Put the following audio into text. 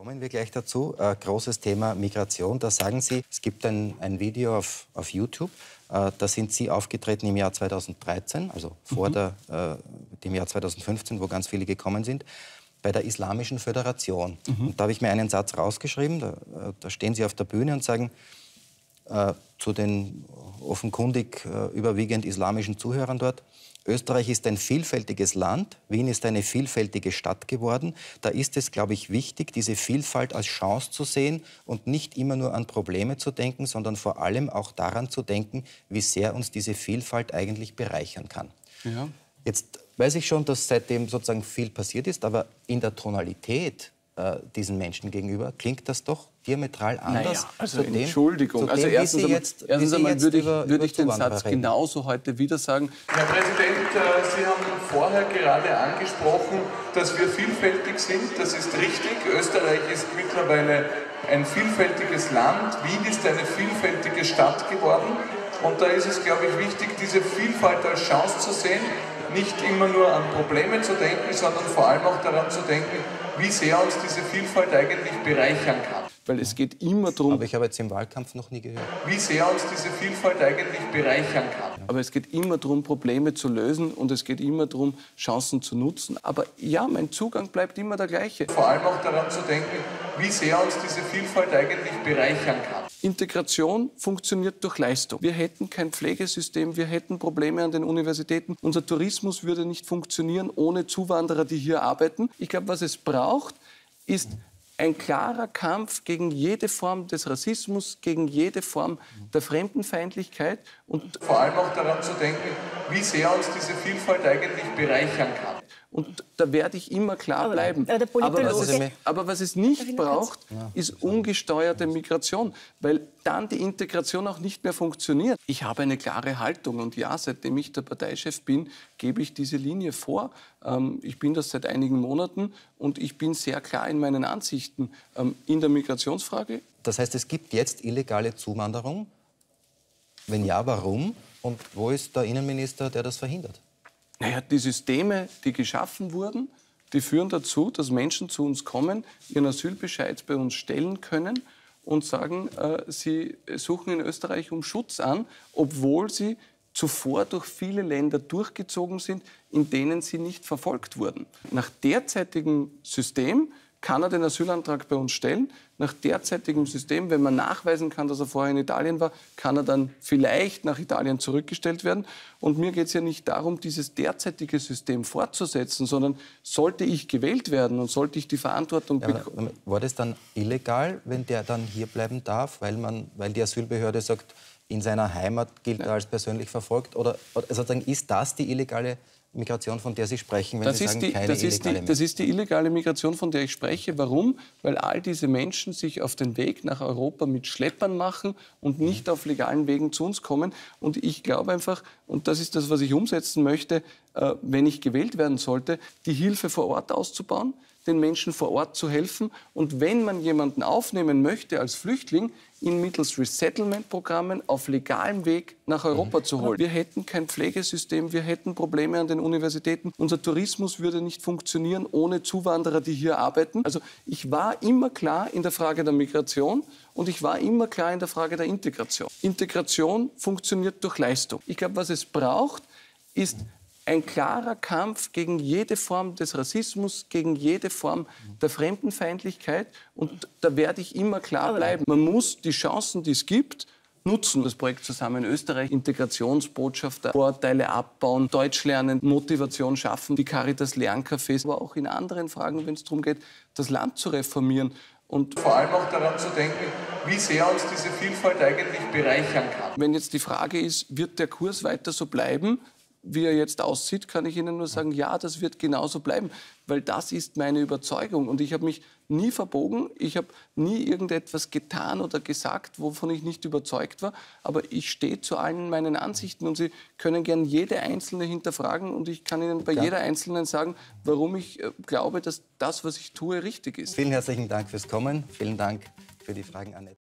Kommen wir gleich dazu. Großes Thema Migration. Da sagen Sie, es gibt ein Video auf YouTube. Da sind Sie aufgetreten im Jahr 2013, also vor dem Jahr 2015, wo ganz viele gekommen sind, bei der Islamischen Föderation. Und da habe ich mir einen Satz rausgeschrieben. Da stehen Sie auf der Bühne und sagen zu den offenkundig überwiegend islamischen Zuhörern dort: Österreich ist ein vielfältiges Land, Wien ist eine vielfältige Stadt geworden. Da ist es, glaube ich, wichtig, diese Vielfalt als Chance zu sehen und nicht immer nur an Probleme zu denken, sondern vor allem auch daran zu denken, wie sehr uns diese Vielfalt eigentlich bereichern kann. Ja. Jetzt weiß ich schon, dass seitdem sozusagen viel passiert ist, aber in der Tonalität diesen Menschen gegenüber klingt das doch diametral anders. Naja, also Entschuldigung. Also erstens einmal würde ich den Satz genauso heute wieder sagen. Herr Präsident, Sie haben vorher gerade angesprochen, dass wir vielfältig sind. Das ist richtig. Österreich ist mittlerweile ein vielfältiges Land. Wien ist eine vielfältige Stadt geworden. Und da ist es, glaube ich, wichtig, diese Vielfalt als Chance zu sehen. Nicht immer nur an Probleme zu denken, sondern vor allem auch daran zu denken, wie sehr uns diese Vielfalt eigentlich bereichern kann. Weil es geht immer darum... Aber ich habe jetzt im Wahlkampf noch nie gehört. Wie sehr uns diese Vielfalt eigentlich bereichern kann. Aber es geht immer darum, Probleme zu lösen und es geht immer darum, Chancen zu nutzen. Aber ja, mein Zugang bleibt immer der gleiche. Vor allem auch daran zu denken, wie sehr uns diese Vielfalt eigentlich bereichern kann. Integration funktioniert durch Leistung. Wir hätten kein Pflegesystem, wir hätten Probleme an den Universitäten. Unser Tourismus würde nicht funktionieren ohne Zuwanderer, die hier arbeiten. Ich glaube, was es braucht, ist ein klarer Kampf gegen jede Form des Rassismus, gegen jede Form der Fremdenfeindlichkeit. Und vor allem auch daran zu denken, wie sehr uns diese Vielfalt eigentlich bereichern kann. Und da werde ich immer klar bleiben. Aber was es nicht braucht, ist ungesteuerte Migration, weil dann die Integration auch nicht mehr funktioniert. Ich habe eine klare Haltung und ja, seitdem ich der Parteichef bin, gebe ich diese Linie vor. Ich bin das seit einigen Monaten und ich bin sehr klar in meinen Ansichten in der Migrationsfrage. Das heißt, es gibt jetzt illegale Zuwanderung? Wenn ja, warum? Und wo ist der Innenminister, der das verhindert? Naja, die Systeme, die geschaffen wurden, die führen dazu, dass Menschen zu uns kommen, ihren Asylbescheid bei uns stellen können und sagen, sie suchen in Österreich um Schutz an, obwohl sie zuvor durch viele Länder durchgezogen sind, in denen sie nicht verfolgt wurden. Nach derzeitigem System kann er den Asylantrag bei uns stellen. Nach derzeitigem System, wenn man nachweisen kann, dass er vorher in Italien war, kann er dann vielleicht nach Italien zurückgestellt werden. Und mir geht es ja nicht darum, dieses derzeitige System fortzusetzen, sondern sollte ich gewählt werden und sollte ich die Verantwortung bekommen. War das dann illegal, wenn der dann hier bleiben darf, weil die Asylbehörde sagt, in seiner Heimat gilt er als persönlich verfolgt? Oder sozusagen, ist das die illegale Migration, von der Sie sprechen, wenn Sie sagen, keine illegale? Das ist die illegale Migration, von der ich spreche. Warum? Weil all diese Menschen sich auf den Weg nach Europa mit Schleppern machen und nicht auf legalen Wegen zu uns kommen. Und ich glaube einfach, und das ist das, was ich umsetzen möchte, wenn ich gewählt werden sollte, die Hilfe vor Ort auszubauen, den Menschen vor Ort zu helfen. Und wenn man jemanden aufnehmen möchte als Flüchtling, ihn mittels Resettlement-Programmen auf legalem Weg nach Europa zu holen. Wir hätten kein Pflegesystem, wir hätten Probleme an den Universitäten. Unser Tourismus würde nicht funktionieren ohne Zuwanderer, die hier arbeiten. Also ich war immer klar in der Frage der Migration und ich war immer klar in der Frage der Integration. Integration funktioniert durch Leistung. Ich glaube, was es braucht, ist ein klarer Kampf gegen jede Form des Rassismus, gegen jede Form der Fremdenfeindlichkeit. Und da werde ich immer klar bleiben. Man muss die Chancen, die es gibt, nutzen. Das Projekt Zusammen Österreich, Integrationsbotschafter, Vorurteile abbauen, Deutsch lernen, Motivation schaffen, die Caritas Lerncafés, aber auch in anderen Fragen, wenn es darum geht, das Land zu reformieren. Und vor allem auch daran zu denken, wie sehr uns diese Vielfalt eigentlich bereichern kann. Wenn jetzt die Frage ist, wird der Kurs weiter so bleiben, wie er jetzt aussieht, kann ich Ihnen nur sagen, ja, das wird genauso bleiben, weil das ist meine Überzeugung. Und ich habe mich nie verbogen, ich habe nie irgendetwas getan oder gesagt, wovon ich nicht überzeugt war, aber ich stehe zu allen meinen Ansichten und Sie können gern jede einzelne hinterfragen und ich kann Ihnen bei jeder einzelnen sagen, warum ich glaube, dass das, was ich tue, richtig ist. Vielen herzlichen Dank fürs Kommen, vielen Dank für die Fragen, Annette.